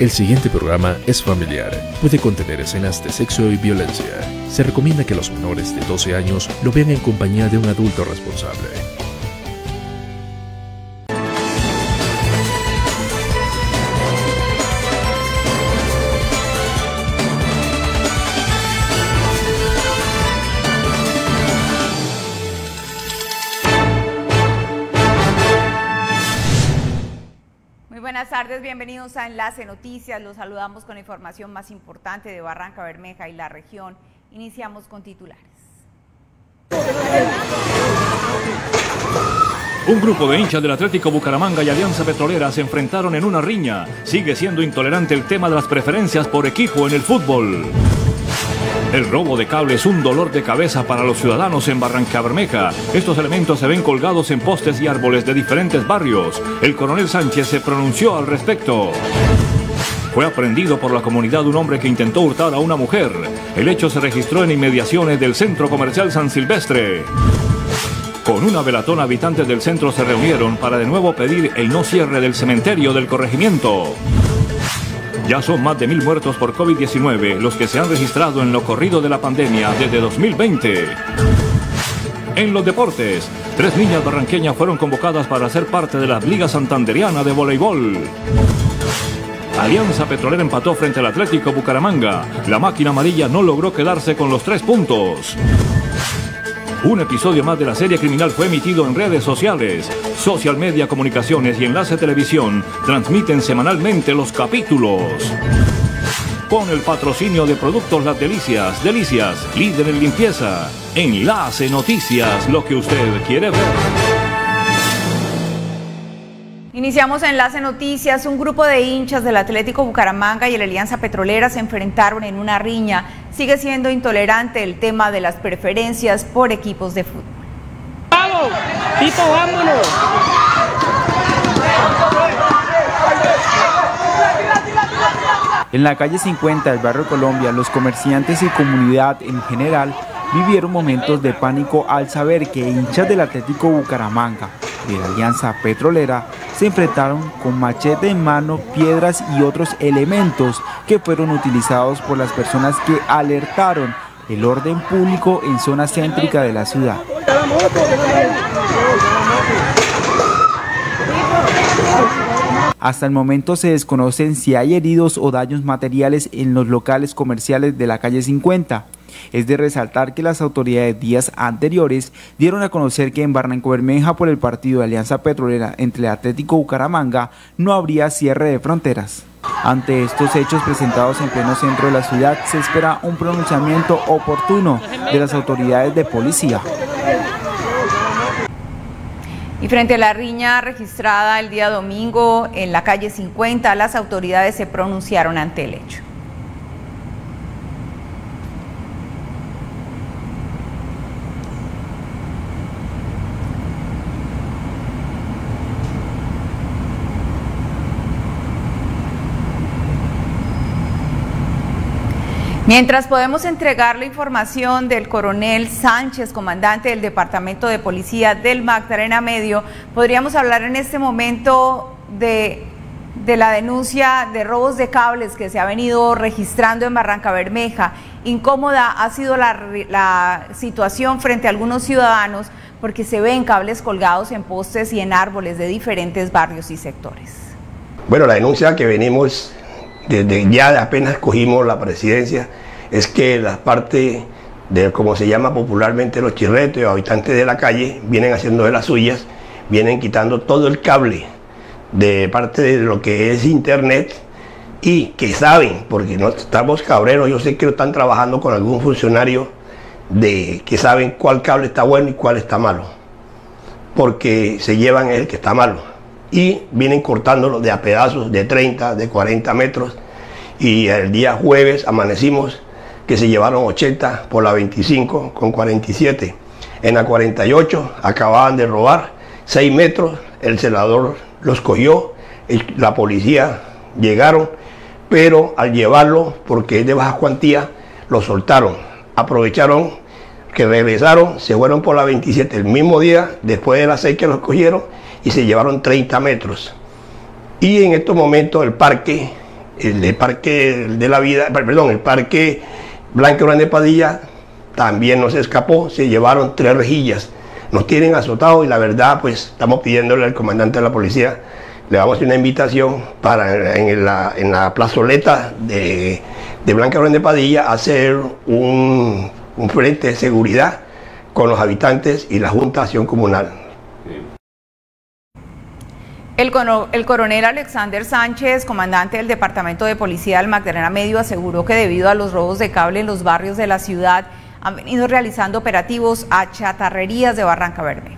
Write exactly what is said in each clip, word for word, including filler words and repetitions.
El siguiente programa es familiar. Puede contener escenas de sexo y violencia. Se recomienda que los menores de doce años lo vean en compañía de un adulto responsable. Buenas tardes, bienvenidos a Enlace Noticias. Los saludamos con la información más importante de Barranca Bermeja y la región. Iniciamos con titulares. Un grupo de hinchas del Atlético Bucaramanga y Alianza Petrolera se enfrentaron en una riña. Sigue siendo intolerante el tema de las preferencias por equipo en el fútbol. El robo de cable es un dolor de cabeza para los ciudadanos en Barranca Bermeja. Estos elementos se ven colgados en postes y árboles de diferentes barrios. El coronel Sánchez se pronunció al respecto. Fue aprehendido por la comunidad un hombre que intentó hurtar a una mujer. El hecho se registró en inmediaciones del Centro Comercial San Silvestre. Con una velatona, habitantes del centro se reunieron para de nuevo pedir el no cierre del cementerio del corregimiento. Ya son más de mil muertos por COVID diecinueve los que se han registrado en lo corrido de la pandemia desde dos mil veinte. En los deportes, tres niñas barranqueñas fueron convocadas para ser parte de la Liga Santanderiana de Voleibol. Alianza Petrolera empató frente al Atlético Bucaramanga. La máquina amarilla no logró quedarse con los tres puntos. Un episodio más de la serie criminal fue emitido en redes sociales. Social Media Comunicaciones y Enlace Televisión transmiten semanalmente los capítulos. Con el patrocinio de Productos Las Delicias, Delicias, líder en limpieza. Enlace Noticias, lo que usted quiere ver. Iniciamos Enlace Noticias. Un grupo de hinchas del Atlético Bucaramanga y la Alianza Petrolera se enfrentaron en una riña. Sigue siendo intolerante el tema de las preferencias por equipos de fútbol. ¡Vamos! ¡Tipo, vámonos! En la calle cincuenta del barrio Colombia, los comerciantes y comunidad en general vivieron momentos de pánico al saber que hinchas del Atlético Bucaramanga de la Alianza Petrolera se enfrentaron con machete en mano, piedras y otros elementos que fueron utilizados por las personas que alertaron el orden público en zona céntrica de la ciudad. Hasta el momento se desconocen si hay heridos o daños materiales en los locales comerciales de la calle cincuenta. Es de resaltar que las autoridades días anteriores dieron a conocer que en Barranca Bermeja por el partido de Alianza Petrolera entre el Atlético Bucaramanga no habría cierre de fronteras. Ante estos hechos presentados en pleno centro de la ciudad se espera un pronunciamiento oportuno de las autoridades de policía. Y frente a la riña registrada el día domingo en la calle cincuenta, las autoridades se pronunciaron ante el hecho. Mientras podemos entregar la información del coronel Sánchez, comandante del Departamento de Policía del Magdalena Medio, podríamos hablar en este momento de, de la denuncia de robos de cables que se ha venido registrando en Barranca Bermeja. Incómoda ha sido la, la situación frente a algunos ciudadanos porque se ven cables colgados en postes y en árboles de diferentes barrios y sectores. Bueno, la denuncia que venimos desde ya apenas cogimos la presidencia es que la parte de, como se llama popularmente, los chirretos y habitantes de la calle vienen haciendo de las suyas, vienen quitando todo el cable de parte de lo que es internet y que saben, porque no estamos cabreros, yo sé que están trabajando con algún funcionario de que saben cuál cable está bueno y cuál está malo, porque se llevan el que está malo. Y vienen cortándolo de a pedazos de treinta, de cuarenta metros, y el día jueves amanecimos que se llevaron ochenta por la veinticinco con cuarenta y siete. En la cuarenta y ocho acababan de robar seis metros, el celador los cogió, la policía llegaron, pero al llevarlo, porque es de baja cuantía, lo soltaron. Aprovecharon que regresaron, se fueron por la veintisiete el mismo día, después de las seis que los cogieron, y se llevaron treinta metros. Y en estos momentos el parque el de Parque de la Vida, perdón, el Parque Blanca Grande Padilla también nos escapó, se llevaron tres rejillas, nos tienen azotados y la verdad pues estamos pidiéndole al comandante de la policía, le vamos a hacer una invitación para en la, en la plazoleta de, de Blanca Grande Padilla hacer un, un frente de seguridad con los habitantes y la Junta de Acción Comunal. El, el coronel Alexander Sánchez, comandante del Departamento de Policía del Magdalena Medio, aseguró que debido a los robos de cable en los barrios de la ciudad han venido realizando operativos a chatarrerías de Barrancabermeja.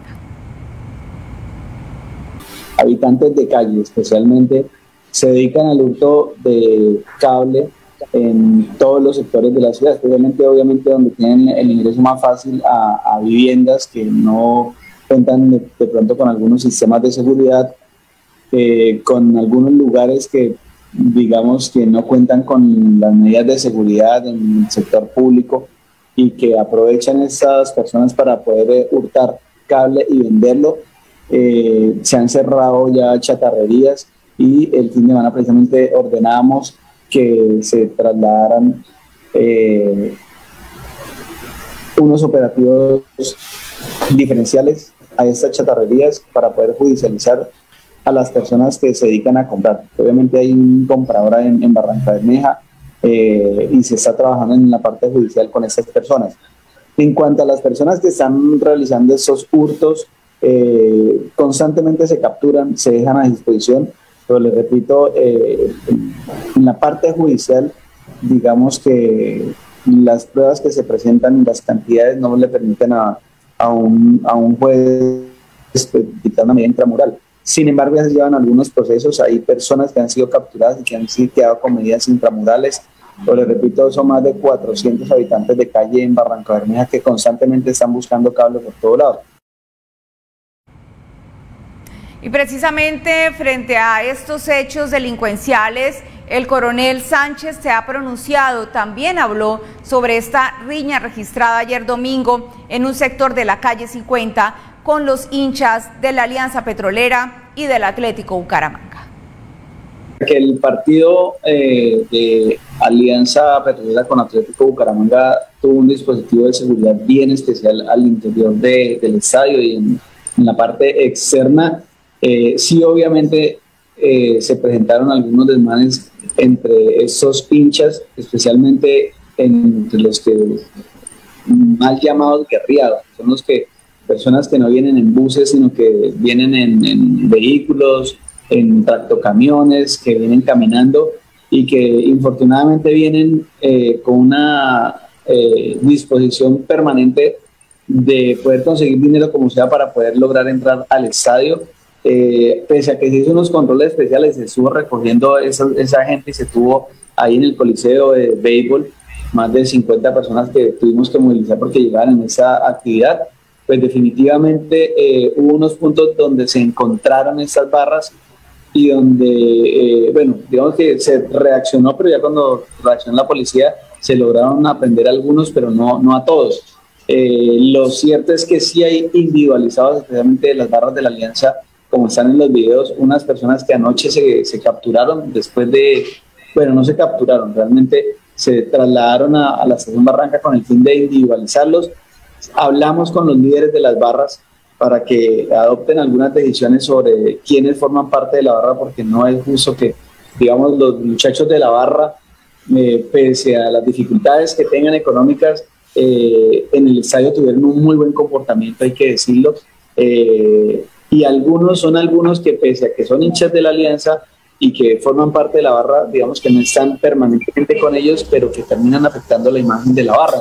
Habitantes de calle especialmente se dedican al hurto de cable en todos los sectores de la ciudad, especialmente obviamente donde tienen el ingreso más fácil a, a viviendas que no cuentan de, de pronto con algunos sistemas de seguridad, eh, con algunos lugares que digamos que no cuentan con las medidas de seguridad en el sector público y que aprovechan estas personas para poder eh, hurtar cable y venderlo. Eh, se han cerrado ya chatarrerías y el fin de semana precisamente ordenábamos que se trasladaran eh, unos operativos diferenciales a estas chatarrerías para poder judicializar a las personas que se dedican a comprar. Obviamente hay un comprador en, en Barrancabermeja eh, y se está trabajando en la parte judicial con estas personas. En cuanto a las personas que están realizando esos hurtos, eh, constantemente se capturan, se dejan a disposición, pero les repito, eh, en la parte judicial, digamos que las pruebas que se presentan y las cantidades no le permiten a, a, un, a un juez dictar una medida intramural. Sin embargo, ya se llevan algunos procesos, hay personas que han sido capturadas y que han sido quedado con medidas intramurales. Pero les repito, son más de cuatrocientos habitantes de calle en Barrancabermeja que constantemente están buscando cable por todo lado. Y precisamente frente a estos hechos delincuenciales, el coronel Sánchez se ha pronunciado, también habló sobre esta riña registrada ayer domingo en un sector de la calle cincuenta con los hinchas de la Alianza Petrolera y del Atlético Bucaramanga. Que el partido eh, de Alianza Petrolera con Atlético Bucaramanga tuvo un dispositivo de seguridad bien especial al interior de, del estadio y en, en la parte externa. Eh, sí, obviamente eh, se presentaron algunos desmanes entre estos hinchas, especialmente entre los que mal llamados guerriados, son los que personas que no vienen en buses, sino que vienen en, en vehículos, en tractocamiones, que vienen caminando y que infortunadamente vienen eh, con una eh, disposición permanente de poder conseguir dinero como sea para poder lograr entrar al estadio. Eh, pese a que se hizo unos controles especiales, se estuvo recogiendo esa, esa gente y se tuvo ahí en el coliseo de béisbol más de cincuenta personas que tuvimos que movilizar porque llegaban en esa actividad. Pues definitivamente eh, hubo unos puntos donde se encontraron estas barras y donde, eh, bueno, digamos que se reaccionó, pero ya cuando reaccionó la policía se lograron aprender algunos, pero no, no a todos. Eh, lo cierto es que sí hay individualizados, especialmente de las barras de la Alianza, como están en los videos, unas personas que anoche se, se capturaron después de, bueno, no se capturaron, realmente se trasladaron a, a la estación Barranca con el fin de individualizarlos. Hablamos con los líderes de las barras para que adopten algunas decisiones sobre quiénes forman parte de la barra, porque no es justo que, digamos, los muchachos de la barra, eh, pese a las dificultades que tengan económicas, eh, en el estadio tuvieron un muy buen comportamiento, hay que decirlo, eh, y algunos son algunos que pese a que son hinchas de la Alianza y que forman parte de la barra, digamos que no están permanentemente con ellos, pero que terminan afectando la imagen de la barra.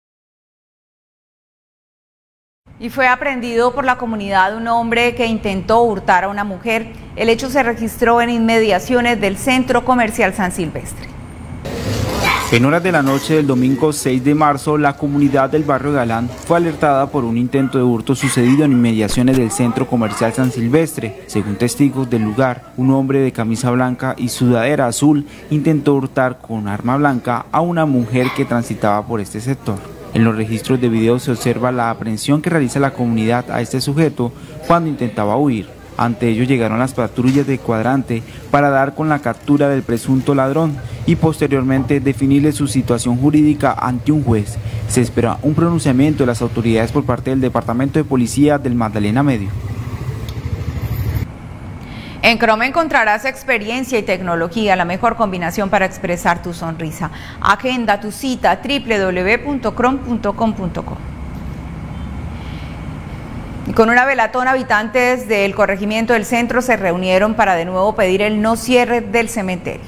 Y fue aprehendido por la comunidad un hombre que intentó hurtar a una mujer. El hecho se registró en inmediaciones del Centro Comercial San Silvestre. En horas de la noche del domingo seis de marzo, la comunidad del barrio Galán fue alertada por un intento de hurto sucedido en inmediaciones del Centro Comercial San Silvestre. Según testigos del lugar, un hombre de camisa blanca y sudadera azul intentó hurtar con arma blanca a una mujer que transitaba por este sector. En los registros de video se observa la aprehensión que realiza la comunidad a este sujeto cuando intentaba huir. Ante ello llegaron las patrullas de cuadrante para dar con la captura del presunto ladrón y posteriormente definirle su situación jurídica ante un juez. Se espera un pronunciamiento de las autoridades por parte del Departamento de Policía del Magdalena Medio. En Chrome encontrarás experiencia y tecnología, la mejor combinación para expresar tu sonrisa. Agenda tu cita doble u doble u doble u punto chrome punto com punto co. Con una velatón, habitantes del corregimiento del centro se reunieron para de nuevo pedir el no cierre del cementerio.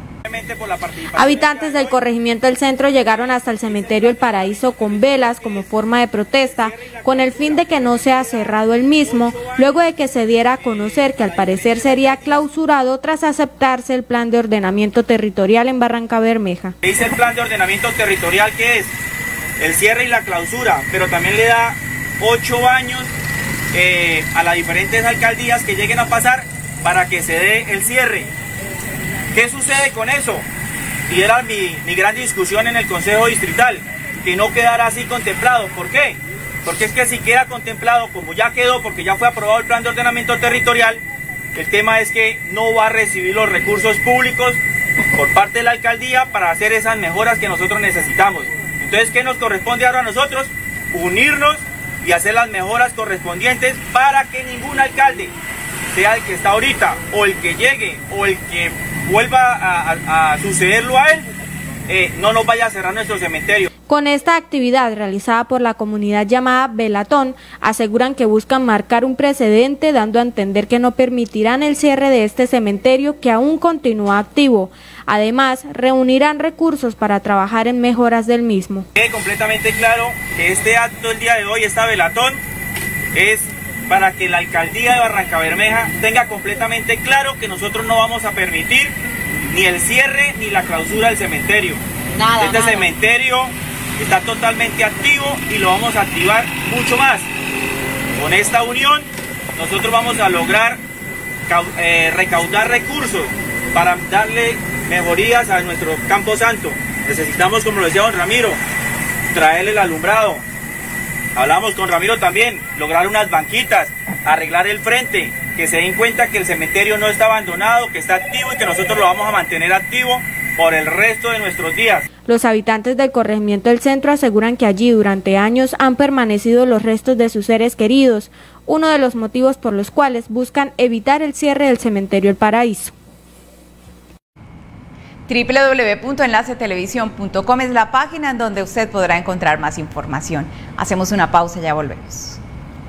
Habitantes del corregimiento del centro llegaron hasta el cementerio El Paraíso con velas como forma de protesta, con el fin de que no sea cerrado el mismo, luego de que se diera a conocer que al parecer sería clausurado tras aceptarse el plan de ordenamiento territorial en Barrancabermeja. Dice el plan de ordenamiento territorial que es el cierre y la clausura, pero también le da ocho años eh, a las diferentes alcaldías que lleguen a pasar para que se dé el cierre. ¿Qué sucede con eso? Y era mi, mi gran discusión en el Consejo Distrital, que no quedara así contemplado. ¿Por qué? Porque es que si queda contemplado, como ya quedó, porque ya fue aprobado el plan de ordenamiento territorial, el tema es que no va a recibir los recursos públicos por parte de la alcaldía para hacer esas mejoras que nosotros necesitamos. Entonces, ¿qué nos corresponde ahora a nosotros? Unirnos y hacer las mejoras correspondientes para que ningún alcalde, sea el que está ahorita, o el que llegue, o el que vuelva a, a, a sucederlo a él, eh, no nos vaya a cerrar nuestro cementerio. Con esta actividad realizada por la comunidad llamada Velatón, aseguran que buscan marcar un precedente, dando a entender que no permitirán el cierre de este cementerio que aún continúa activo. Además, reunirán recursos para trabajar en mejoras del mismo. Quede completamente claro que este acto el día de hoy, esta Velatón, es para que la alcaldía de Barrancabermeja tenga completamente claro que nosotros no vamos a permitir ni el cierre ni la clausura del cementerio. Nada, este nada. Cementerio está totalmente activo y lo vamos a activar mucho más. Con esta unión nosotros vamos a lograr eh, recaudar recursos para darle mejorías a nuestro Campo Santo. Necesitamos, como lo decía don Ramiro, traerle el alumbrado. Hablamos con Ramiro también, lograr unas banquitas, arreglar el frente, que se den cuenta que el cementerio no está abandonado, que está activo y que nosotros lo vamos a mantener activo por el resto de nuestros días. Los habitantes del corregimiento del centro aseguran que allí durante años han permanecido los restos de sus seres queridos, uno de los motivos por los cuales buscan evitar el cierre del cementerio El Paraíso. doble u doble u doble u punto enlace televisión punto com es la página en donde usted podrá encontrar más información. Hacemos una pausa y ya volvemos.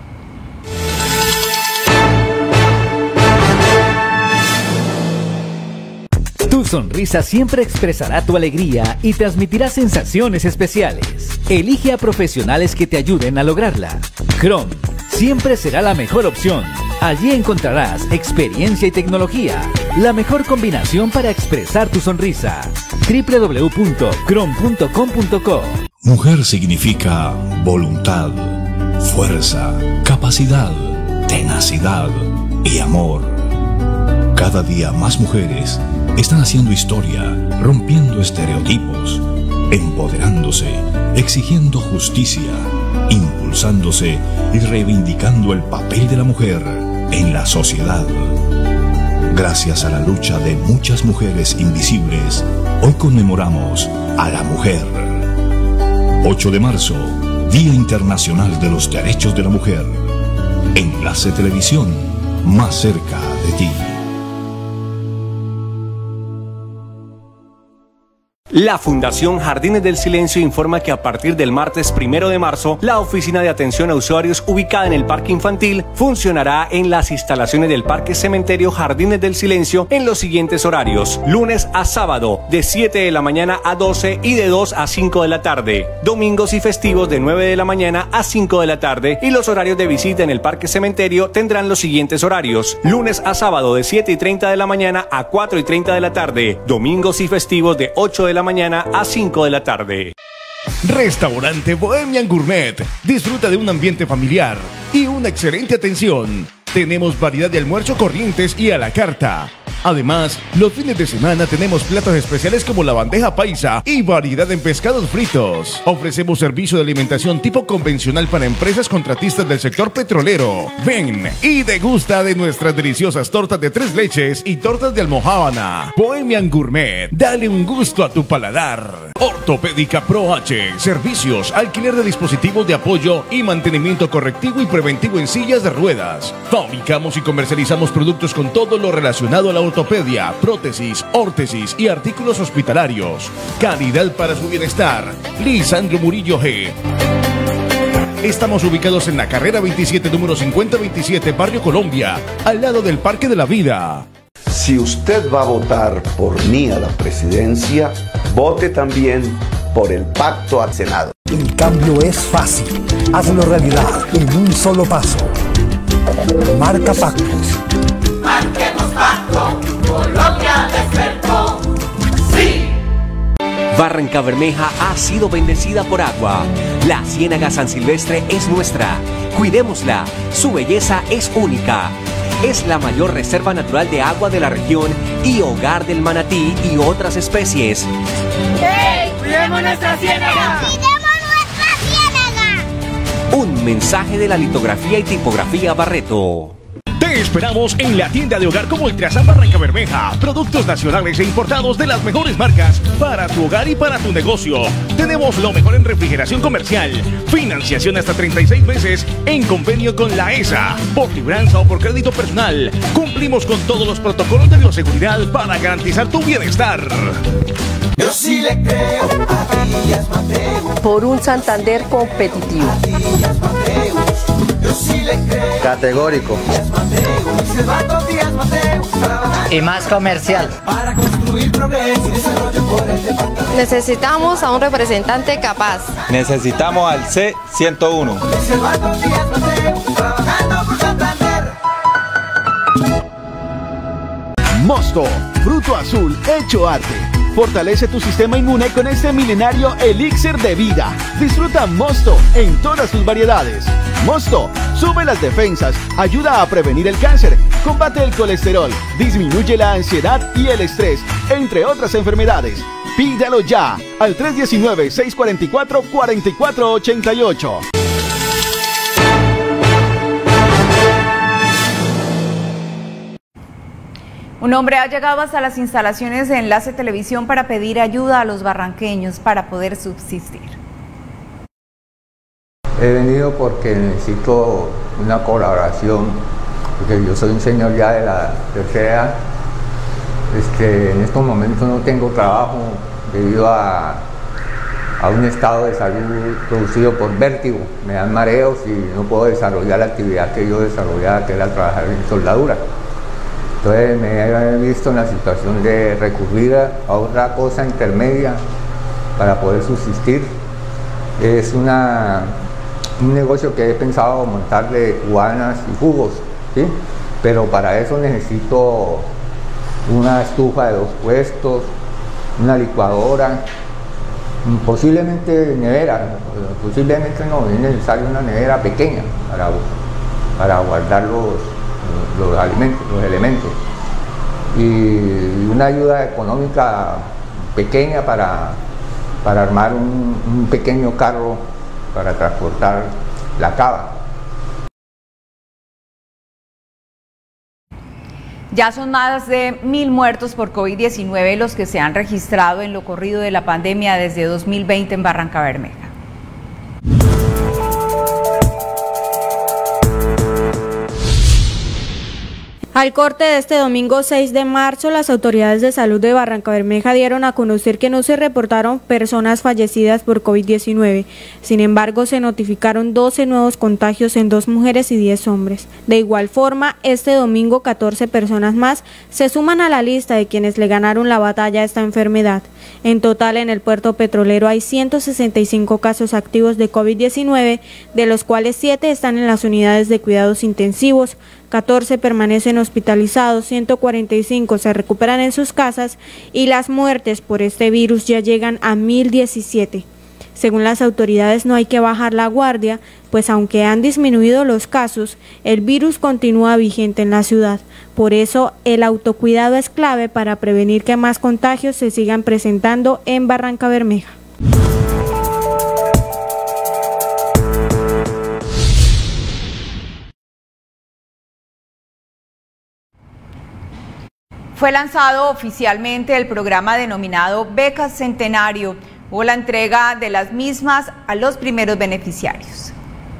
Tu sonrisa siempre expresará tu alegría y transmitirá sensaciones especiales. Elige a profesionales que te ayuden a lograrla. Chrome siempre será la mejor opción. Allí encontrarás experiencia y tecnología, la mejor combinación para expresar tu sonrisa. doble u doble u doble u punto chrome punto com punto co. Mujer significa voluntad, fuerza, capacidad, tenacidad y amor. Cada día más mujeres están haciendo historia, rompiendo estereotipos, empoderándose, exigiendo justicia, impulsándose y reivindicando el papel de la mujer en la sociedad. Gracias a la lucha de muchas mujeres invisibles, hoy conmemoramos a la mujer. ocho de marzo, Día Internacional de los Derechos de la Mujer. Enlace Televisión, más cerca de ti. La Fundación Jardines del Silencio informa que a partir del martes primero de marzo, la oficina de atención a usuarios ubicada en el Parque Infantil funcionará en las instalaciones del Parque Cementerio Jardines del Silencio en los siguientes horarios: lunes a sábado, de siete de la mañana a doce y de dos a cinco de la tarde; domingos y festivos de nueve de la mañana a cinco de la tarde, y los horarios de visita en el Parque Cementerio tendrán los siguientes horarios: lunes a sábado de siete y treinta de la mañana a cuatro y treinta de la tarde, domingos y festivos de ocho de la mañana a cinco de la tarde. Restaurante Bohemian Gourmet. Disfruta de un ambiente familiar y una excelente atención. Tenemos variedad de almuerzo corrientes y a la carta. Además, los fines de semana tenemos platos especiales como la bandeja paisa y variedad en pescados fritos. Ofrecemos servicio de alimentación tipo convencional para empresas contratistas del sector petrolero. Ven y degusta de nuestras deliciosas tortas de tres leches y tortas de almojábana. Bohemian Gourmet, dale un gusto a tu paladar. Ortopédica Pro H, servicios, alquiler de dispositivos de apoyo y mantenimiento correctivo y preventivo en sillas de ruedas. Fabricamos y comercializamos productos con todo lo relacionado a la ortopedia, prótesis, órtesis y artículos hospitalarios. Calidad para su bienestar. Lisandro Murillo G. Estamos ubicados en la carrera veintisiete, número cincuenta veintisiete, Barrio Colombia, al lado del Parque de la Vida. Si usted va a votar por mí a la presidencia, vote también por el pacto al Senado. El cambio es fácil. Hazlo realidad en un solo paso. Marca pactos. Marquemos pacto. Colombia despertó. Sí. Barranca Bermeja ha sido bendecida por agua. La Ciénaga San Silvestre es nuestra. Cuidémosla. Su belleza es única. Es la mayor reserva natural de agua de la región y hogar del manatí y otras especies. ¡Hey! ¡Cuidemos nuestra ciénaga! ¡Cuidemos nuestra ciénaga! Un mensaje de la litografía y tipografía Barreto. Te esperamos en la tienda de hogar como Ultrasan Barranca Bermeja. Productos nacionales e importados de las mejores marcas para tu hogar y para tu negocio. Tenemos lo mejor en refrigeración comercial. Financiación hasta treinta y seis meses en convenio con la E S A. Por libranza o por crédito personal. Cumplimos con todos los protocolos de bioseguridad para garantizar tu bienestar. Yo sí le creo a Díaz Mateus. Por un Santander competitivo. A Díaz Mateus. Yo sí le creo. Categórico. Díaz Mateus. Se va con Díaz Mateus. Y más comercial. Para construir progreso y desarrollo por el departamento. Necesitamos a un representante capaz. Necesitamos al C ciento uno. Se va con Díaz Mateus. Trabajando por Santander. Mosto, fruto azul hecho arte. Fortalece tu sistema inmune con este milenario elixir de vida. Disfruta Mosto en todas sus variedades. Mosto sube las defensas, ayuda a prevenir el cáncer, combate el colesterol, disminuye la ansiedad y el estrés, entre otras enfermedades. Pídalo ya al tres uno nueve, seis cuatro cuatro, cuatro cuatro ocho ocho. Un hombre ha llegado hasta las instalaciones de Enlace Televisión para pedir ayuda a los barranqueños para poder subsistir. He venido porque necesito una colaboración, porque yo soy un señor ya de la tercera edad. Este, en estos momentos no tengo trabajo debido a, a un estado de salud producido por vértigo. Me dan mareos y no puedo desarrollar la actividad que yo desarrollaba, que era trabajar en soldadura. Entonces me he visto en la situación de recurrir a otra cosa intermedia para poder subsistir. Es una, un negocio que he pensado montar de cubanas y jugos, ¿sí? Pero para eso necesito una estufa de dos puestos, una licuadora, posiblemente nevera, posiblemente no, es necesario una nevera pequeña para, para guardar los los alimentos, los elementos, y una ayuda económica pequeña para, para armar un, un pequeño carro para transportar la cava. Ya son más de mil muertos por COVID diecinueve los que se han registrado en lo corrido de la pandemia desde dos mil veinte en Barranca Bermeja. Al corte de este domingo seis de marzo, las autoridades de salud de Barranca Bermeja dieron a conocer que no se reportaron personas fallecidas por COVID diecinueve. Sin embargo, se notificaron doce nuevos contagios en dos mujeres y diez hombres. De igual forma, este domingo catorce personas más se suman a la lista de quienes le ganaron la batalla a esta enfermedad. En total, en el puerto petrolero hay ciento sesenta y cinco casos activos de COVID diecinueve, de los cuales siete están en las unidades de cuidados intensivos, catorce permanecen hospitalizados, ciento cuarenta y cinco se recuperan en sus casas y las muertes por este virus ya llegan a mil diecisiete. Según las autoridades, no hay que bajar la guardia, pues aunque han disminuido los casos, el virus continúa vigente en la ciudad. Por eso, el autocuidado es clave para prevenir que más contagios se sigan presentando en Barrancabermeja. Fue lanzado oficialmente el programa denominado Becas Centenario. Hubo la entrega de las mismas a los primeros beneficiarios.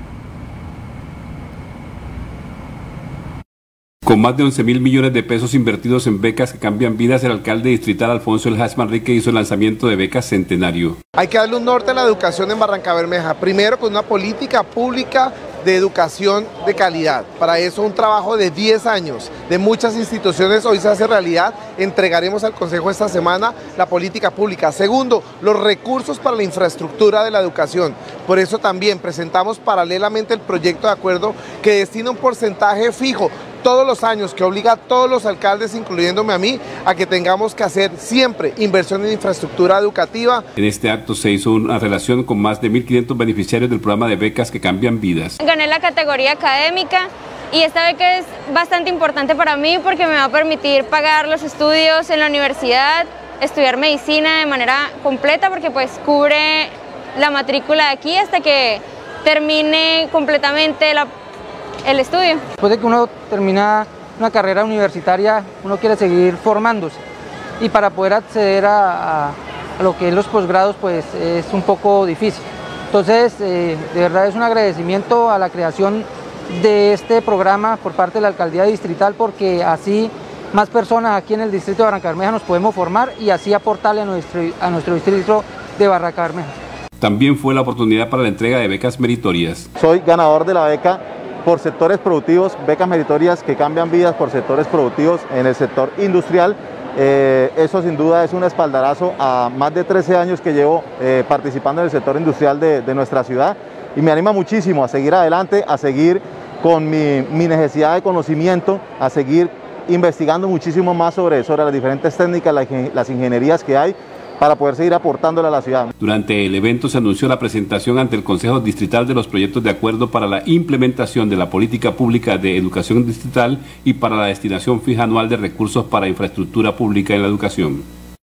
Con más de once mil millones de pesos invertidos en becas que cambian vidas, el alcalde distrital Alfonso El Hach Manrique hizo el lanzamiento de Becas Centenario. Hay que darle un norte a la educación en Barrancabermeja, primero con una política pública de educación de calidad. Para eso un trabajo de diez años de muchas instituciones hoy se hace realidad. Entregaremos al Consejo esta semana la política pública. Segundo, los recursos para la infraestructura de la educación. Por eso también presentamos paralelamente el proyecto de acuerdo que destina un porcentaje fijo todos los años, que obliga a todos los alcaldes, incluyéndome a mí, a que tengamos que hacer siempre inversión en infraestructura educativa. En este acto se hizo una relación con más de mil quinientos beneficiarios del programa de becas que cambian vidas. Gané la categoría académica y esta beca es bastante importante para mí porque me va a permitir pagar los estudios en la universidad, estudiar medicina de manera completa porque pues cubre la matrícula de aquí hasta que termine completamente la el estudio. Después de que uno termina una carrera universitaria, uno quiere seguir formándose y para poder acceder a, a, a lo que es los posgrados pues es un poco difícil. Entonces, eh, de verdad es un agradecimiento a la creación de este programa por parte de la Alcaldía Distrital porque así más personas aquí en el distrito de Barrancabermeja nos podemos formar y así aportarle a nuestro, a nuestro distrito de Barrancabermeja. También fue la oportunidad para la entrega de becas meritorias. Soy ganador de la beca por sectores productivos, becas meritorias que cambian vidas por sectores productivos en el sector industrial. Eh, eso sin duda es un espaldarazo a más de trece años que llevo eh, participando en el sector industrial de, de nuestra ciudad y me anima muchísimo a seguir adelante, a seguir con mi, mi necesidad de conocimiento, a seguir investigando muchísimo más sobre, sobre las diferentes técnicas, las, las ingenierías que hay, para poder seguir aportándole a la ciudad. Durante el evento se anunció la presentación ante el Consejo Distrital de los proyectos de acuerdo para la implementación de la política pública de educación distrital y para la destinación fija anual de recursos para infraestructura pública en la educación.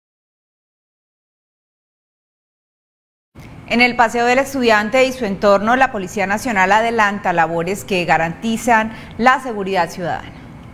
En el Paseo del Estudiante y su entorno, la Policía Nacional adelanta labores que garantizan la seguridad ciudadana.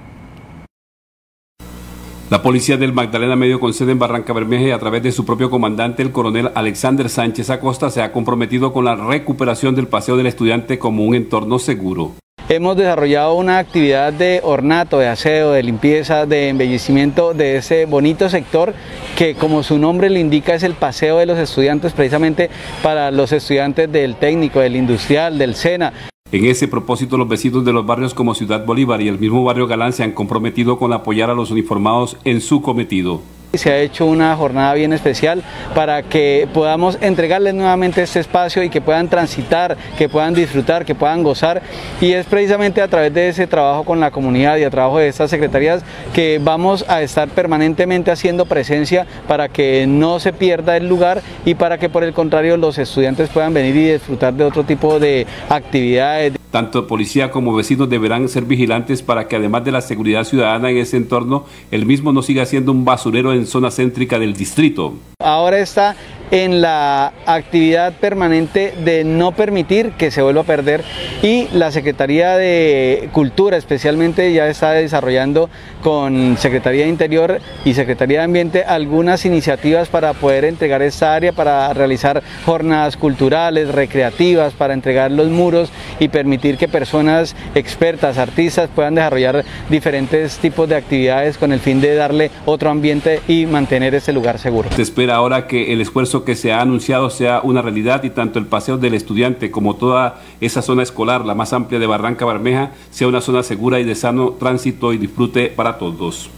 La policía del Magdalena Medio con sede en Barrancabermeja y a través de su propio comandante, el coronel Alexander Sánchez Acosta, se ha comprometido con la recuperación del Paseo del Estudiante como un entorno seguro. Hemos desarrollado una actividad de ornato, de aseo, de limpieza, de embellecimiento de ese bonito sector que, como su nombre le indica, es el Paseo de los Estudiantes, precisamente para los estudiantes del técnico, del industrial, del SENA. En ese propósito, los vecinos de los barrios como Ciudad Bolívar y el mismo barrio Galán se han comprometido con apoyar a los uniformados en su cometido. Se ha hecho una jornada bien especial para que podamos entregarles nuevamente este espacio y que puedan transitar, que puedan disfrutar, que puedan gozar, y es precisamente a través de ese trabajo con la comunidad y a trabajo de estas secretarías que vamos a estar permanentemente haciendo presencia para que no se pierda el lugar y para que por el contrario los estudiantes puedan venir y disfrutar de otro tipo de actividades. Tanto policía como vecinos deberán ser vigilantes para que además de la seguridad ciudadana en ese entorno, el mismo no siga siendo un basurero en zona céntrica del distrito. Ahora está en la actividad permanente de no permitir que se vuelva a perder y la Secretaría de Cultura especialmente ya está desarrollando con Secretaría de Interior y Secretaría de Ambiente algunas iniciativas para poder entregar esta área, para realizar jornadas culturales, recreativas, para entregar los muros y permitir que personas expertas, artistas puedan desarrollar diferentes tipos de actividades con el fin de darle otro ambiente y mantener este lugar seguro. Se espera ahora que el esfuerzo que se ha anunciado sea una realidad y tanto el Paseo del Estudiante como toda esa zona escolar, la más amplia de Barrancabermeja, sea una zona segura y de sano tránsito y disfrute para todos.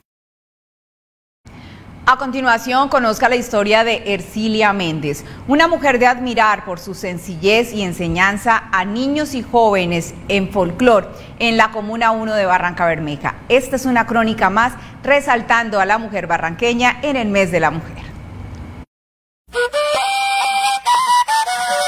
A continuación, conozca la historia de Ercilia Méndez, una mujer de admirar por su sencillez y enseñanza a niños y jóvenes en folclore en la Comuna uno de Barrancabermeja. Esta es una crónica más resaltando a la mujer barranqueña en el mes de la mujer.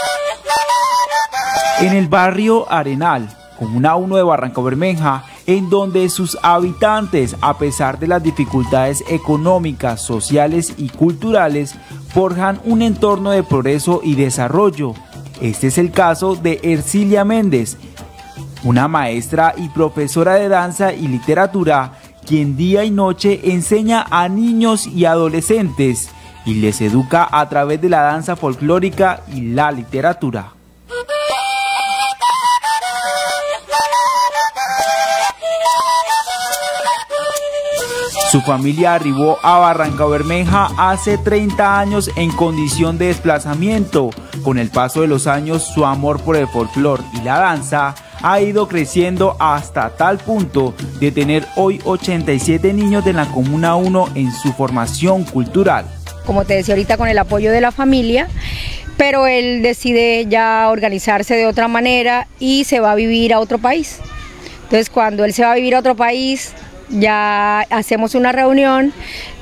En el barrio Arenal, Comuna uno de Barrancabermeja, en donde sus habitantes, a pesar de las dificultades económicas, sociales y culturales, forjan un entorno de progreso y desarrollo. Este es el caso de Ercilia Méndez, una maestra y profesora de danza y literatura, quien día y noche enseña a niños y adolescentes y les educa a través de la danza folclórica y la literatura. Su familia arribó a Barrancabermeja hace treinta años en condición de desplazamiento. Con el paso de los años, su amor por el folclore y la danza ha ido creciendo hasta tal punto de tener hoy ochenta y siete niños de la Comuna uno en su formación cultural. Como te decía ahorita, con el apoyo de la familia, pero él decide ya organizarse de otra manera y se va a vivir a otro país. Entonces, cuando él se va a vivir a otro país, ya hacemos una reunión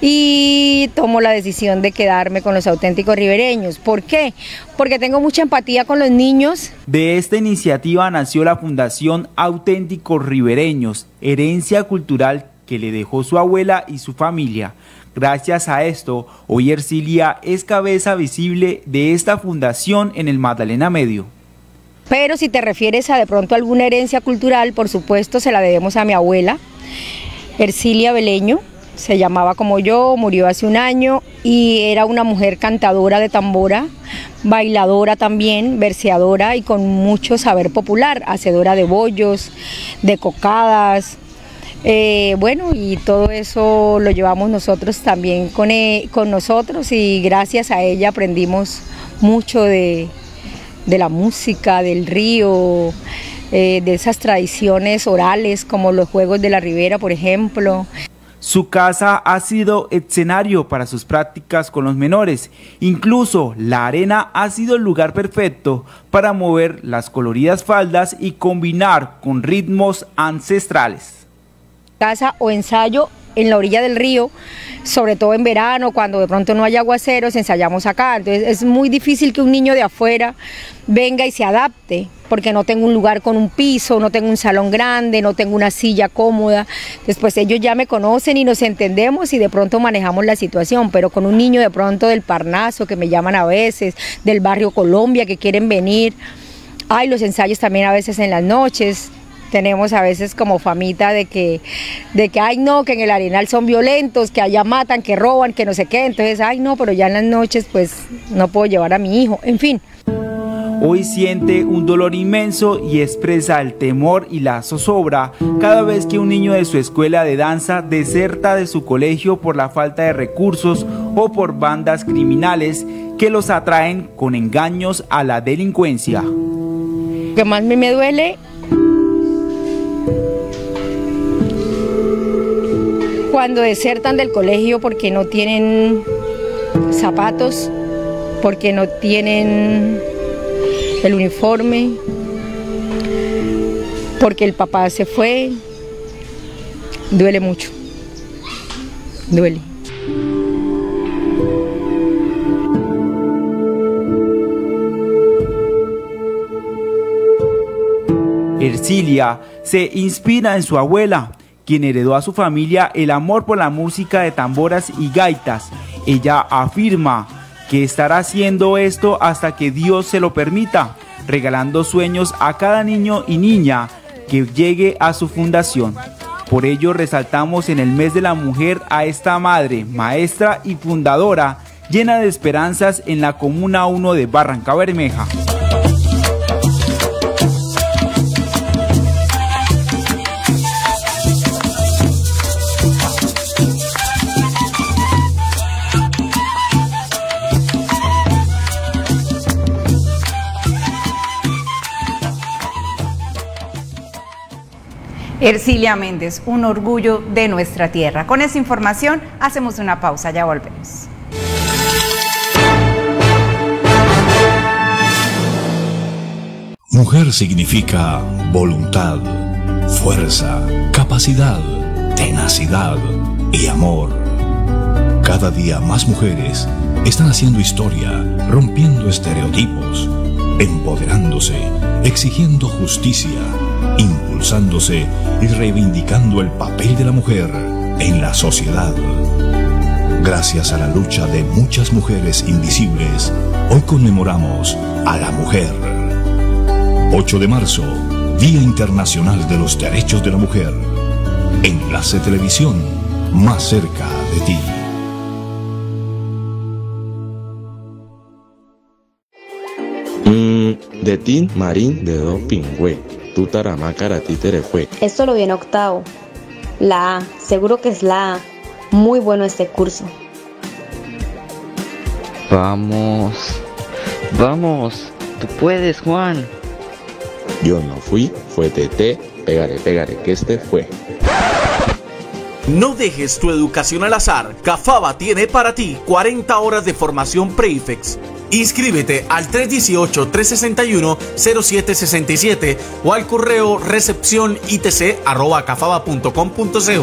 y tomo la decisión de quedarme con los auténticos ribereños. ¿Por qué? Porque tengo mucha empatía con los niños. De esta iniciativa nació la Fundación Auténticos Ribereños, herencia cultural que le dejó su abuela y su familia. Gracias a esto, hoy Ercilia es cabeza visible de esta fundación en el Magdalena Medio. Pero si te refieres a de pronto alguna herencia cultural, por supuesto se la debemos a mi abuela, Ercilia Beleño, se llamaba como yo, murió hace un año y era una mujer cantadora de tambora, bailadora también, verseadora y con mucho saber popular, hacedora de bollos, de cocadas, eh, bueno, y todo eso lo llevamos nosotros también con, eh, con nosotros y gracias a ella aprendimos mucho de, de la música, del río, Eh, de esas tradiciones orales como los juegos de la ribera, por ejemplo. Su casa ha sido escenario para sus prácticas con los menores. Incluso la arena ha sido el lugar perfecto para mover las coloridas faldas y combinar con ritmos ancestrales. Casa o ensayo en la orilla del río, sobre todo en verano, cuando de pronto no hay aguaceros, ensayamos acá. Entonces es muy difícil que un niño de afuera venga y se adapte, porque no tengo un lugar con un piso, no tengo un salón grande, no tengo una silla cómoda. Después ellos ya me conocen y nos entendemos y de pronto manejamos la situación, pero con un niño de pronto del Parnaso, que me llaman a veces, del barrio Colombia, que quieren venir. Hay los ensayos también a veces en las noches. Tenemos a veces como famita de que, de que, ay no, que en el Arenal son violentos, que allá matan, que roban, que no sé qué. Entonces, ay no, pero ya en las noches pues no puedo llevar a mi hijo, en fin. Hoy siente un dolor inmenso y expresa el temor y la zozobra cada vez que un niño de su escuela de danza deserta de su colegio por la falta de recursos o por bandas criminales que los atraen con engaños a la delincuencia. Lo que más me duele cuando desertan del colegio porque no tienen zapatos, porque no tienen el uniforme, porque el papá se fue, duele mucho, duele. Ercilia se inspira en su abuela, quien heredó a su familia el amor por la música de tamboras y gaitas. Ella afirma que estará haciendo esto hasta que Dios se lo permita, regalando sueños a cada niño y niña que llegue a su fundación. Por ello resaltamos en el mes de la mujer a esta madre, maestra y fundadora, llena de esperanzas en la Comuna uno de Barrancabermeja. Ercilia Méndez, un orgullo de nuestra tierra. Con esa información hacemos una pausa, ya volvemos. Mujer significa voluntad, fuerza, capacidad, tenacidad y amor. Cada día más mujeres están haciendo historia, rompiendo estereotipos, empoderándose, exigiendo justicia, impulsándose y reivindicando el papel de la mujer en la sociedad. Gracias a la lucha de muchas mujeres invisibles, hoy conmemoramos a la mujer. ocho de marzo, Día Internacional de los Derechos de la Mujer. Enlace Televisión, más cerca de ti. Mm, de tin marín de do pingüe, tu taramacara títere fue. Esto lo vi en octavo. La A, seguro que es la A. Muy bueno este curso. Vamos, vamos, tú puedes, Juan. Yo no fui, fue Tete, pégale, pégale, que este fue. No dejes tu educación al azar. Cafaba tiene para ti cuarenta horas de formación Pre-IFEX. Inscríbete al tres uno ocho, tres seis uno, cero siete seis siete o al correo recepción itc arroba cafaba punto com punto co.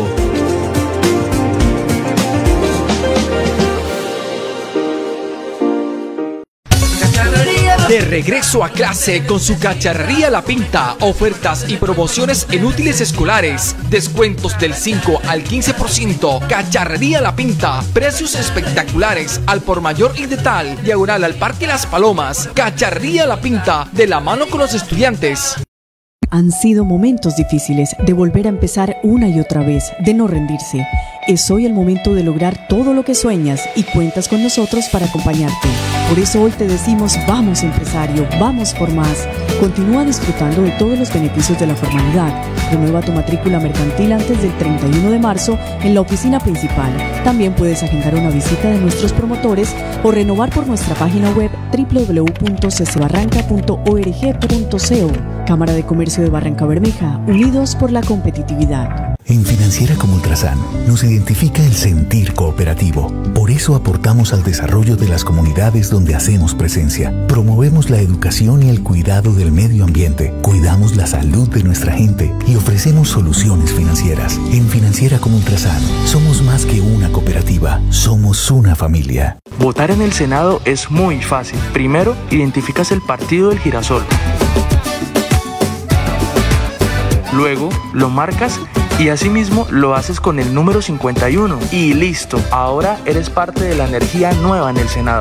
De regreso a clase con su Cacharrería La Pinta, ofertas y promociones en útiles escolares, descuentos del cinco al quince por ciento. Cacharrería La Pinta, precios espectaculares al por mayor y de tal, diagonal al Parque Las Palomas. Cacharrería La Pinta, de la mano con los estudiantes. Han sido momentos difíciles, de volver a empezar una y otra vez, de no rendirse. Es hoy el momento de lograr todo lo que sueñas y cuentas con nosotros para acompañarte. Por eso hoy te decimos, vamos empresario, vamos por más. Continúa disfrutando de todos los beneficios de la formalidad. Renueva tu matrícula mercantil antes del treinta y uno de marzo en la oficina principal. También puedes agendar una visita de nuestros promotores o renovar por nuestra página web doble u doble u doble u punto c c barranca punto org punto co. Cámara de Comercio de Barranca Bermeja, unidos por la competitividad. En Financiera como Ultrasan nos identifica el sentir cooperativo. Por eso aportamos al desarrollo de las comunidades donde hacemos presencia. Promovemos la educación y el cuidado del medio ambiente. Cuidamos la salud de nuestra gente y ofrecemos soluciones financieras. En Financiera como Ultrasan somos más que una cooperativa, somos una familia. Votar en el Senado es muy fácil. Primero, identificas el partido del girasol. Luego, lo marcas y asimismo lo haces con el número cincuenta y uno. Y listo, ahora eres parte de la energía nueva en el Senado.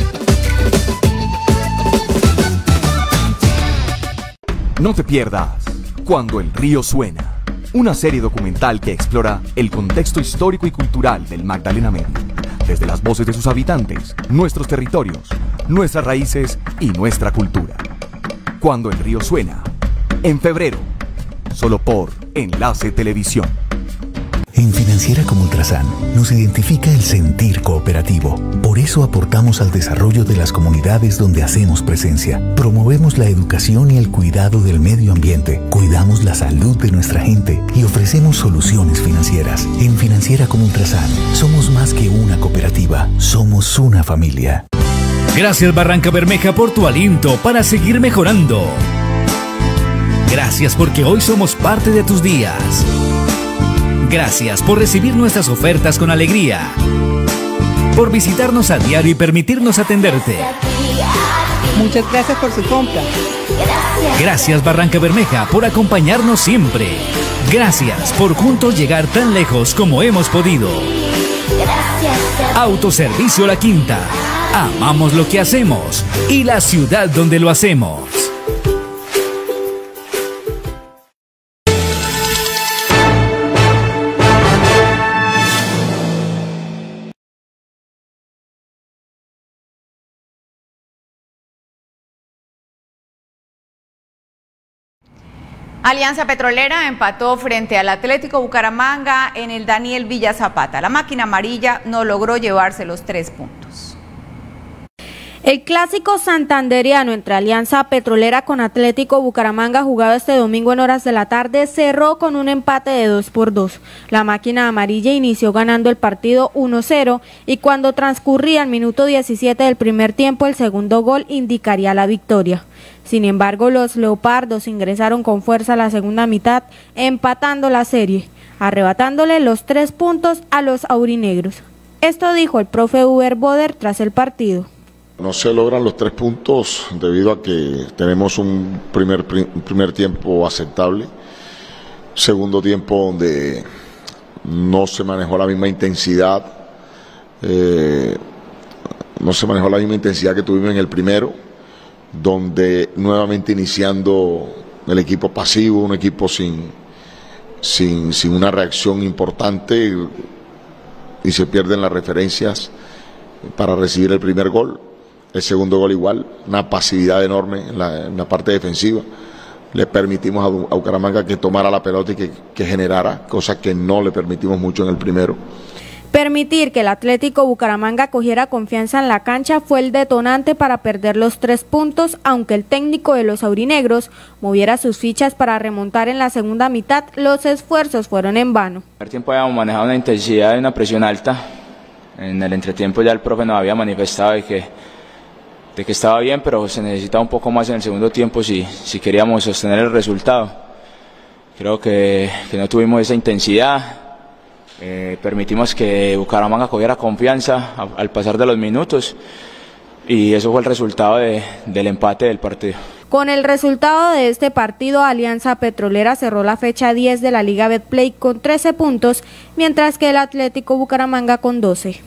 No te pierdas Cuando el río suena, una serie documental que explora el contexto histórico y cultural del Magdalena Medio, desde las voces de sus habitantes, nuestros territorios, nuestras raíces y nuestra cultura. Cuando el río suena, en febrero, solo por Enlace Televisión. En Financiera como Ultrasan nos identifica el sentir cooperativo. Por eso aportamos al desarrollo de las comunidades donde hacemos presencia. Promovemos la educación y el cuidado del medio ambiente. Cuidamos la salud de nuestra gente y ofrecemos soluciones financieras. En Financiera como Ultrasan somos más que una cooperativa, somos una familia. Gracias Barranca Bermeja por tu aliento para seguir mejorando. Gracias porque hoy somos parte de tus días. Gracias por recibir nuestras ofertas con alegría. Por visitarnos a diario y permitirnos atenderte. Muchas gracias por su compra. Gracias Barranca Bermeja por acompañarnos siempre. Gracias por juntos llegar tan lejos como hemos podido. Autoservicio La Quinta. Amamos lo que hacemos y la ciudad donde lo hacemos. Alianza Petrolera empató frente al Atlético Bucaramanga en el Daniel Villa Zapata. La máquina amarilla no logró llevarse los tres puntos. El clásico santandereano entre Alianza Petrolera con Atlético Bucaramanga, jugado este domingo en horas de la tarde, cerró con un empate de dos por dos. La máquina amarilla inició ganando el partido uno cero y cuando transcurría el minuto diecisiete del primer tiempo, el segundo gol indicaría la victoria. Sin embargo, los leopardos ingresaron con fuerza a la segunda mitad, empatando la serie, arrebatándole los tres puntos a los aurinegros. Esto dijo el profe Uber Boder tras el partido. No se logran los tres puntos debido a que tenemos un primer, un primer tiempo aceptable, segundo tiempo donde no se manejó la misma intensidad, eh, no se manejó la misma intensidad que tuvimos en el primero, donde nuevamente iniciando el equipo pasivo, un equipo sin, sin, sin una reacción importante y se pierden las referencias para recibir el primer gol. El segundo gol igual, una pasividad enorme en la, en la parte defensiva. Le permitimos a, a Bucaramanga que tomara la pelota y que, que generara, cosa que no le permitimos mucho en el primero. Permitir que el Atlético Bucaramanga cogiera confianza en la cancha fue el detonante para perder los tres puntos, aunque el técnico de los aurinegros moviera sus fichas para remontar en la segunda mitad, los esfuerzos fueron en vano. En el primer tiempo habíamos manejado una intensidad y una presión alta. En el entretiempo ya el profe nos había manifestado de que de que estaba bien, pero se necesitaba un poco más en el segundo tiempo si, si queríamos sostener el resultado. Creo que, que no tuvimos esa intensidad, eh, permitimos que Bucaramanga cogiera confianza a, al pasar de los minutos y eso fue el resultado de, del empate del partido. Con el resultado de este partido, Alianza Petrolera cerró la fecha diez de la Liga Betplay con trece puntos, mientras que el Atlético Bucaramanga con doce.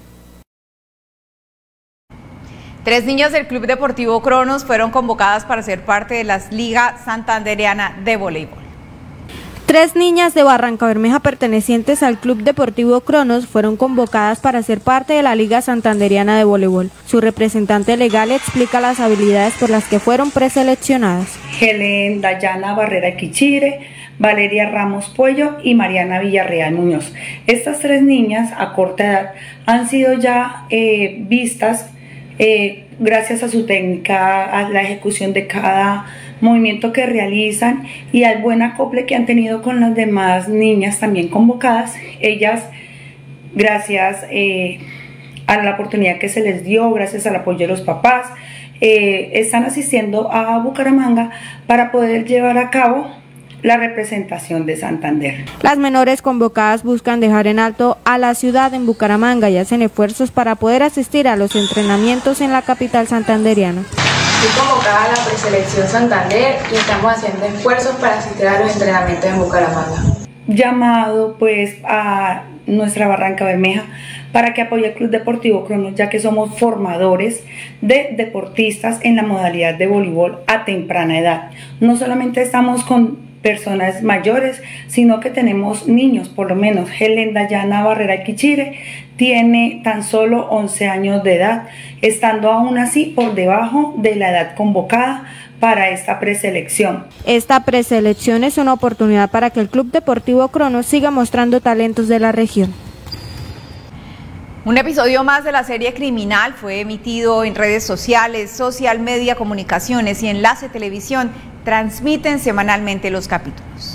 Tres niñas del Club Deportivo Cronos fueron convocadas para ser parte de la Liga Santandereana de Voleibol. Tres niñas de Barrancabermeja pertenecientes al Club Deportivo Cronos fueron convocadas para ser parte de la Liga Santandereana de Voleibol. Su representante legal explica las habilidades por las que fueron preseleccionadas. Helen Dayana Barrera Quichire, Valeria Ramos Puello y Mariana Villarreal Muñoz. Estas tres niñas a corta edad han sido ya eh, vistas Eh, gracias a su técnica, a la ejecución de cada movimiento que realizan y al buen acople que han tenido con las demás niñas también convocadas. Ellas, gracias eh, a la oportunidad que se les dio, gracias al apoyo de los papás, eh, están asistiendo a Bucaramanga para poder llevar a cabo la representación de Santander. Las menores convocadas buscan dejar en alto a la ciudad en Bucaramanga y hacen esfuerzos para poder asistir a los entrenamientos en la capital santandereana. Estoy convocada a la preselección Santander y estamos haciendo esfuerzos para asistir a los entrenamientos en Bucaramanga. Llamado pues a nuestra Barrancabermeja para que apoye el Club Deportivo Cronos, ya que somos formadores de deportistas en la modalidad de voleibol a temprana edad. No solamente estamos con personas mayores, sino que tenemos niños, por lo menos Helen Dayana Barrera Quichire tiene tan solo once años de edad, estando aún así por debajo de la edad convocada para esta preselección. Esta preselección es una oportunidad para que el Club Deportivo Cronos siga mostrando talentos de la región. Un episodio más de la serie Criminal fue emitido en redes sociales, Social Media Comunicaciones y Enlace Televisión. Transmiten semanalmente los capítulos.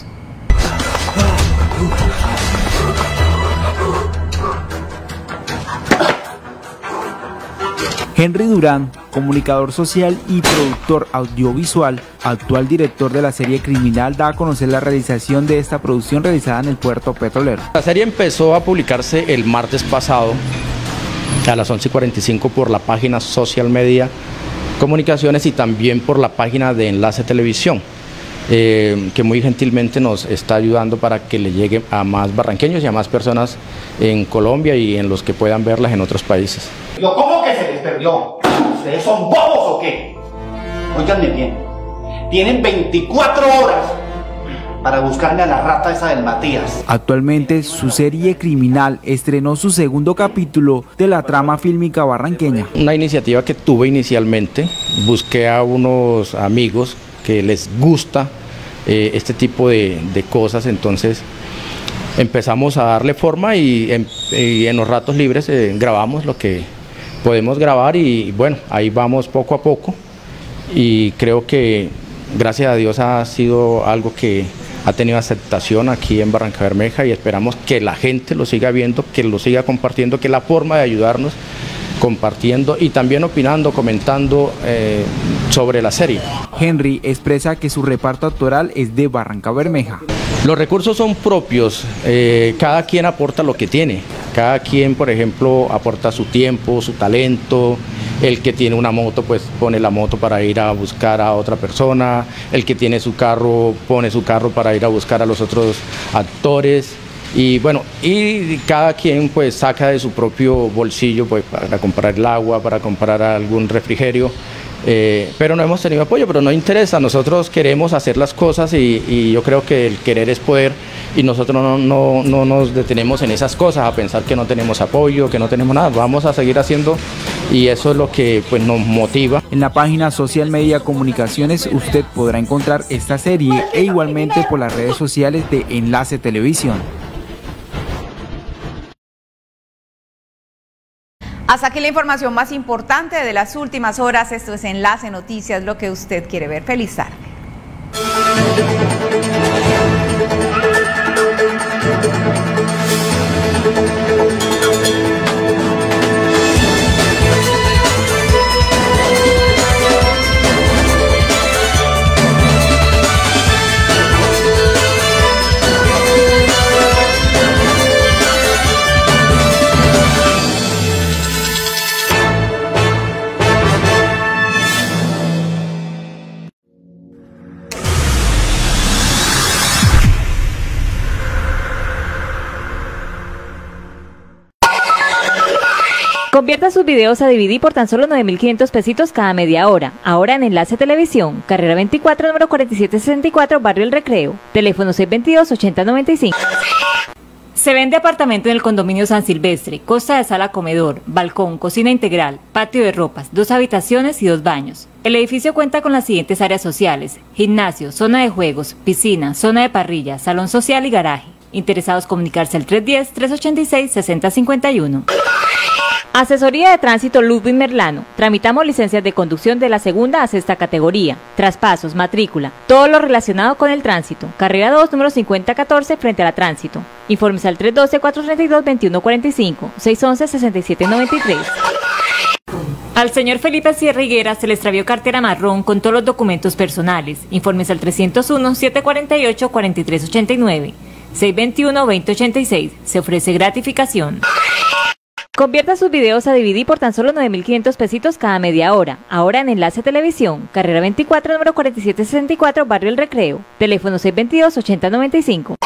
Henry Durán, comunicador social y productor audiovisual, actual director de la serie Criminal, da a conocer la realización de esta producción realizada en el puerto petrolero. La serie empezó a publicarse el martes pasado a las once y cuarenta y cinco por la página Social Media Comunicaciones y también por la página de Enlace Televisión, eh, que muy gentilmente nos está ayudando para que le llegue a más barranqueños y a más personas en Colombia y en los que puedan verlas en otros países. ¿Cómo que se les perdió? ¿Ustedes son bobos o qué? Óiganme bien, tienen veinticuatro horas para buscarme a la rata esa del Matías. Actualmente su serie Criminal estrenó su segundo capítulo de la trama fílmica barranqueña. Una iniciativa que tuve inicialmente, busqué a unos amigos que les gusta eh, este tipo de, de cosas, entonces empezamos a darle forma y en, y en los ratos libres eh, grabamos lo que podemos grabar y bueno, ahí vamos poco a poco y creo que gracias a Dios ha sido algo que ha tenido aceptación aquí en Barrancabermeja y esperamos que la gente lo siga viendo, que lo siga compartiendo, que es la forma de ayudarnos compartiendo y también opinando, comentando eh, sobre la serie. Henry expresa que su reparto actoral es de Barrancabermeja. Los recursos son propios, eh, cada quien aporta lo que tiene, cada quien por ejemplo aporta su tiempo, su talento, el que tiene una moto pues pone la moto para ir a buscar a otra persona, el que tiene su carro pone su carro para ir a buscar a los otros actores. Y bueno, y cada quien pues saca de su propio bolsillo pues para comprar el agua, para comprar algún refrigerio, eh, pero no hemos tenido apoyo, pero no interesa, nosotros queremos hacer las cosas y, y yo creo que el querer es poder y nosotros no, no, no nos detenemos en esas cosas a pensar que no tenemos apoyo, que no tenemos nada, vamos a seguir haciendo y eso es lo que pues nos motiva. En la página Social Media Comunicaciones usted podrá encontrar esta serie e igualmente por las redes sociales de Enlace Televisión. Hasta aquí la información más importante de las últimas horas. Esto es Enlace Noticias, lo que usted quiere ver. Feliz tarde. Convierta sus videos a D V D por tan solo nueve mil quinientos pesitos cada media hora. Ahora en Enlace Televisión, carrera veinticuatro, número cuarenta y siete sesenta y cuatro, Barrio El Recreo. Teléfono seis dos dos, ocho cero nueve cinco. Se vende apartamento en el condominio San Silvestre, costa de sala comedor, balcón, cocina integral, patio de ropas, dos habitaciones y dos baños. El edificio cuenta con las siguientes áreas sociales: gimnasio, zona de juegos, piscina, zona de parrilla, salón social y garaje. Interesados comunicarse al tres uno cero, tres ocho seis, seis cero cinco uno. Asesoría de Tránsito Ludwig Merlano. Tramitamos licencias de conducción de la segunda a sexta categoría, traspasos, matrícula, todo lo relacionado con el tránsito. Carrera dos, número cincuenta catorce, frente a la Tránsito. Informes al tres uno dos, cuatro tres dos, dos uno cuatro cinco, seis uno uno, seis siete nueve tres. Al señor Felipe Sierra Higuera se le extravió cartera marrón con todos los documentos personales. Informes al tres cero uno, siete cuatro ocho, cuatro tres ocho nueve, seis dos uno, dos cero ocho seis. Se ofrece gratificación. Convierta sus videos a D V D por tan solo nueve mil quinientos pesitos cada media hora. Ahora en Enlace Televisión, carrera veinticuatro, número cuarenta y siete sesenta y cuatro, Barrio El Recreo. Teléfono seis dos dos, ocho cero nueve cinco.